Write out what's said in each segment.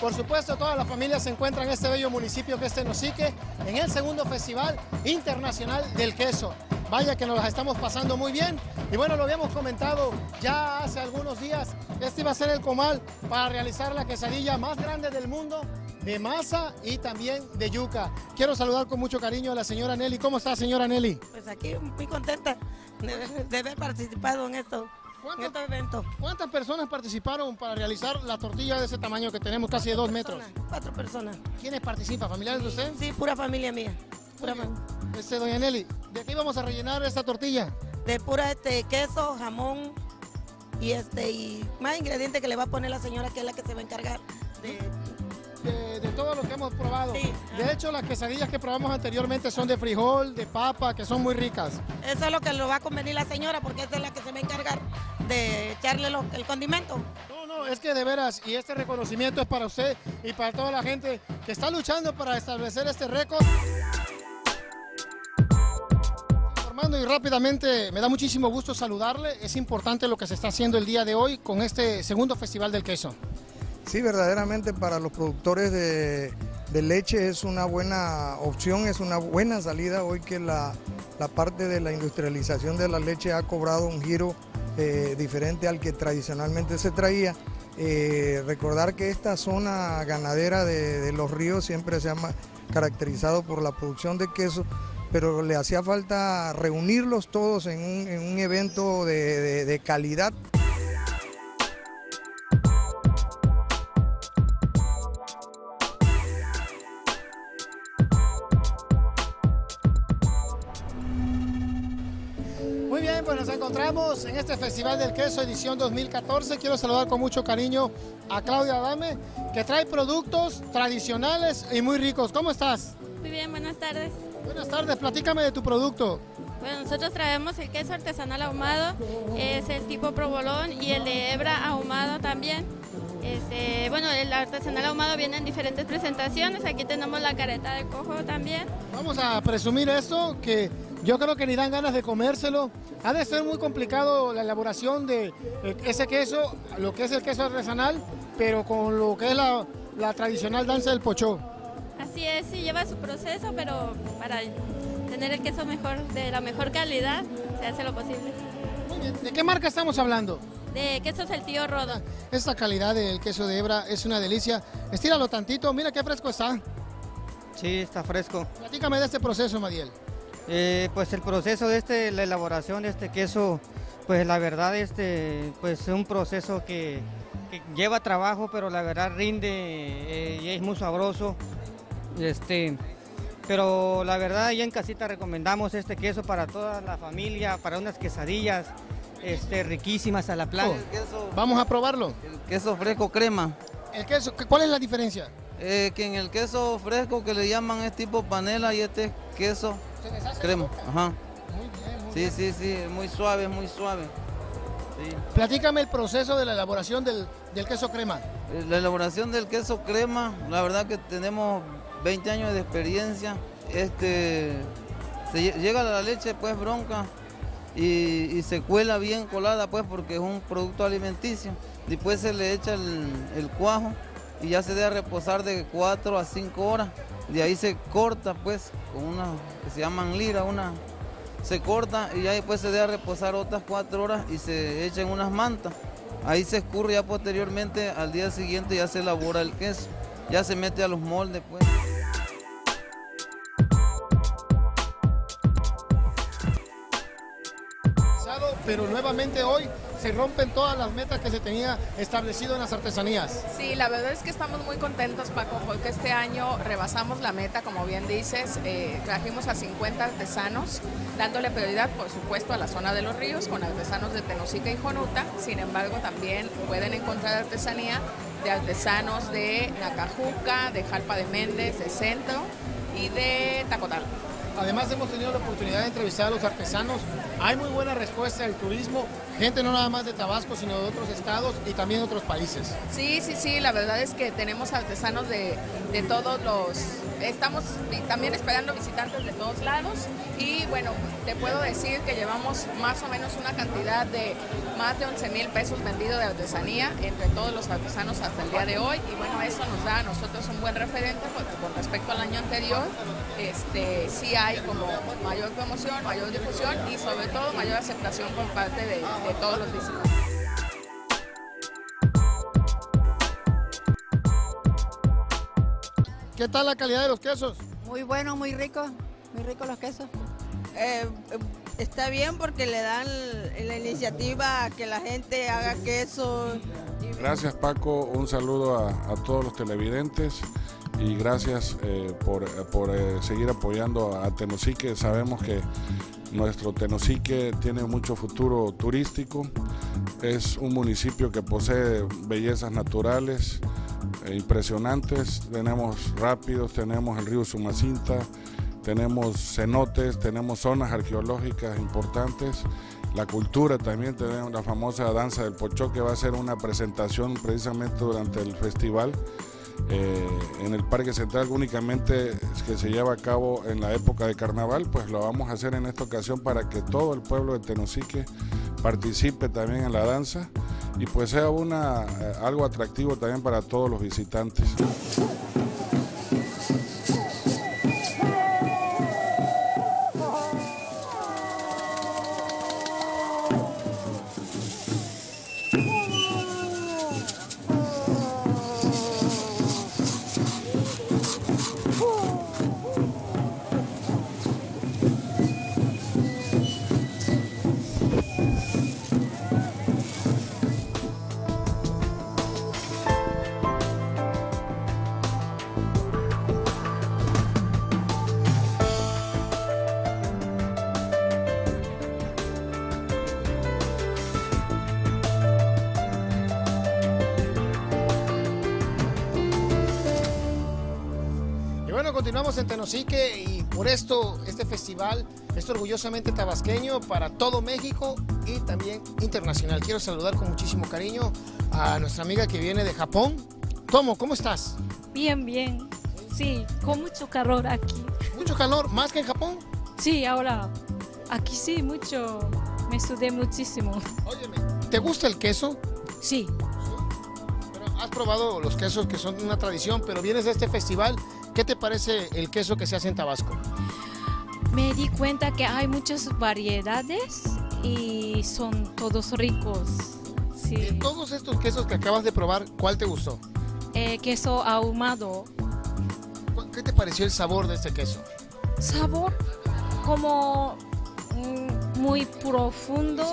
Por supuesto, todas las familias se encuentran en este bello municipio que es Tenosique, en el segundo Festival Internacional del Queso. Vaya que nos las estamos pasando muy bien. Y bueno, lo habíamos comentado ya hace algunos días. Este iba a ser el comal para realizar la quesadilla más grande del mundo, de masa y también de yuca. Quiero saludar con mucho cariño a la señora Nelly. ¿Cómo está, señora Nelly? Pues aquí muy contenta de haber participado en este evento. ¿Cuántas personas participaron para realizar la tortilla de ese tamaño que tenemos, casi de 2 metros? 4 personas. ¿Quiénes participan? ¿Familiares de usted? Sí, pura familia mía. Pura Doña Nelly, ¿de qué íbamos a rellenar esta tortilla? De pura queso, jamón y más ingredientes que le va a poner la señora, que es la que se va a encargar de todo lo que hemos probado. Sí. De hecho, las quesadillas que probamos anteriormente son de frijol, de papa, que son muy ricas. Eso es lo que le va a convenir la señora, porque esa es la que se va a encargar de echarle el condimento. No, es que de veras, y este reconocimiento es para usted y para toda la gente que está luchando para establecer este récord. Armando, y rápidamente, me da muchísimo gusto saludarle. Es importante lo que se está haciendo el día de hoy con este segundo Festival del Queso. Sí, verdaderamente para los productores de leche es una buena opción, es una buena salida hoy que la parte de la industrialización de la leche ha cobrado un giro diferente al que tradicionalmente se traía. Recordar que esta zona ganadera de Los Ríos siempre se ha caracterizado por la producción de queso, pero le hacía falta reunirlos todos en un evento de calidad. Muy bien, pues nos encontramos en este Festival del Queso edición 2014. Quiero saludar con mucho cariño a Claudia Adame, que trae productos tradicionales y muy ricos. ¿Cómo estás? Muy bien, buenas tardes. Buenas tardes, platícame de tu producto. Bueno, nosotros traemos el queso artesanal ahumado, es el tipo provolón y el de hebra ahumado también. Bueno, el artesanal ahumado viene en diferentes presentaciones, aquí tenemos la careta de cojo también. Vamos a presumir esto, que yo creo que ni dan ganas de comérselo. Ha de ser muy complicado la elaboración de ese queso, lo que es el queso artesanal, pero con lo que es la tradicional danza del pochó. Así es, sí lleva su proceso, pero para tener el queso mejor, de la mejor calidad, se hace lo posible. Muy bien. ¿De qué marca estamos hablando? De quesos El Tío Rodo. Esta calidad del queso de hebra es una delicia. Estíralo tantito, mira qué fresco está. Sí, está fresco. Platícame de este proceso, Madiel. Pues el proceso de la elaboración de este queso, pues la verdad pues es un proceso que lleva trabajo, pero la verdad rinde y es muy sabroso. Pero la verdad ya en casita recomendamos este queso para toda la familia, para unas quesadillas riquísimas a la plancha. Vamos a probarlo. El queso fresco crema. El queso, ¿cuál es la diferencia? Que en el queso fresco que le llaman es tipo panela y este es queso crema. Ajá. Muy bien. Sí, muy suave, muy suave. Sí. Platícame el proceso de la elaboración del queso crema. La elaboración del queso crema, la verdad que tenemos 20 años de experiencia. Llega la leche pues bronca y se cuela bien colada pues porque es un producto alimenticio. Después se le echa el cuajo y ya se debe reposar de 4 a 5 horas. De ahí se corta pues con una que se llaman lira, se corta y ya después se debe reposar otras 4 horas y se echa en unas mantas. Ahí se escurre, ya posteriormente al día siguiente ya se elabora el queso, ya se mete a los moldes pues. Pero nuevamente hoy se rompen todas las metas que se tenía establecido en las artesanías. Sí, la verdad es que estamos muy contentos, Paco, porque este año rebasamos la meta, como bien dices, trajimos a 50 artesanos, dándole prioridad, por supuesto, a la zona de Los Ríos, con artesanos de Tenosique y Jonuta. Sin embargo, también pueden encontrar artesanía de artesanos de Nacajuca, de Jalpa de Méndez, de Centro y de Tacotal. además hemos tenido la oportunidad de entrevistar a los artesanos. Hay muy buena respuesta del turismo, gente no nada más de Tabasco, sino de otros estados y también de otros países. Sí, la verdad es que tenemos artesanos de todos los... Estamos también esperando visitantes de todos lados y bueno, te puedo decir que llevamos más o menos una cantidad de más de 11,000 pesos vendidos de artesanía entre todos los artesanos hasta el día de hoy y bueno, eso nos da a nosotros un buen referente porque con respecto al año anterior sí hay como mayor promoción, mayor difusión y sobre todo mayor aceptación por parte de todos los visitantes. ¿Qué tal la calidad de los quesos? Muy bueno, muy rico los quesos. Está bien porque le dan la iniciativa a que la gente haga queso. Gracias Paco, un saludo a todos los televidentes y gracias por seguir apoyando a Tenosique. Sabemos que nuestro Tenosique tiene mucho futuro turístico, es un municipio que posee bellezas naturales impresionantes, tenemos rápidos, tenemos el río Sumacinta, tenemos cenotes, tenemos zonas arqueológicas importantes, la cultura también, tenemos la famosa danza del Pochó que va a ser una presentación precisamente durante el festival en el Parque Central, únicamente que se lleva a cabo en la época de carnaval, pues lo vamos a hacer en esta ocasión para que todo el pueblo de Tenosique participe también en la danza y pues sea algo atractivo también para todos los visitantes. Continuamos en Tenosique y por esto este festival es orgullosamente tabasqueño para todo México y también internacional. Quiero saludar con muchísimo cariño a nuestra amiga que viene de Japón. Tomo, ¿cómo estás? Bien, bien. Sí, con mucho calor aquí. ¿Mucho calor? ¿Más que en Japón? Sí, ahora aquí sí, mucho. Me sudé muchísimo. Óyeme, ¿te gusta el queso? Sí. Pero has probado los quesos que son una tradición, pero vienes de este festival. ¿Qué te parece el queso que se hace en Tabasco? Me di cuenta que hay muchas variedades y son todos ricos. Sí. De todos estos quesos que acabas de probar, ¿cuál te gustó? Queso ahumado. ¿Qué te pareció el sabor de este queso? Sabor como muy profundo.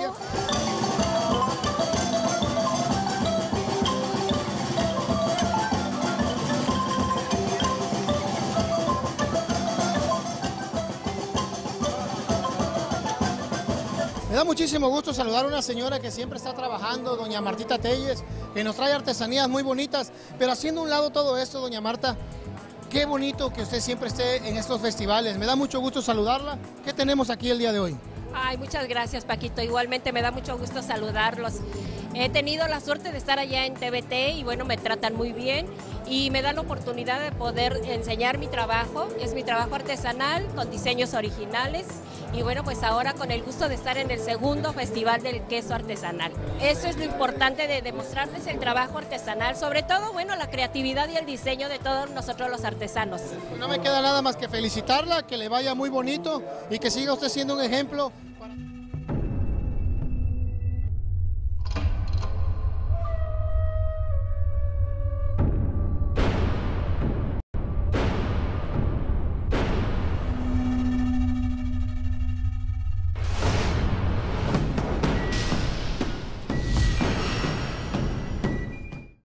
Me da muchísimo gusto saludar a una señora que siempre está trabajando, doña Martita Telles, que nos trae artesanías muy bonitas, pero haciendo a un lado todo esto, doña Marta, qué bonito que usted siempre esté en estos festivales. Me da mucho gusto saludarla. ¿Qué tenemos aquí el día de hoy? Ay, muchas gracias, Paquito. Igualmente me da mucho gusto saludarlos. He tenido la suerte de estar allá en TVT y bueno, me tratan muy bien y me dan la oportunidad de poder enseñar mi trabajo. Es mi trabajo artesanal con diseños originales y bueno, pues ahora con el gusto de estar en el segundo Festival del Queso Artesanal. Eso es lo importante de demostrarles el trabajo artesanal, sobre todo, bueno, la creatividad y el diseño de todos nosotros los artesanos. No me queda nada más que felicitarla, que le vaya muy bonito y que siga usted siendo un ejemplo